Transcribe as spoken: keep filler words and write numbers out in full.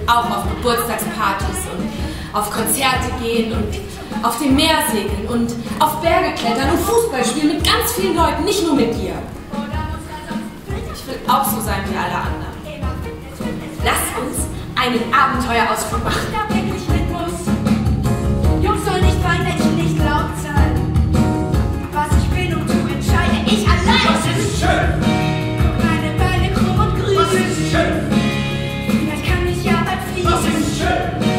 auch auf Geburtstagspartys und auf Konzerte gehen und auf dem Meer segeln und auf Berge klettern und Fußball spielen mit ganz vielen Leuten, nicht nur mit dir. Ich will auch so sein wie alle anderen. Lass uns einen Abenteuerausflug machen. Jungs soll nicht weinen, Mädchen nicht laut sein. Was ich bin und du entscheide ich allein. Das ist schön. Meine Beine krumm und grün. Das ist schön. Vielleicht kann ich ja bald fliegen. Das ist schön.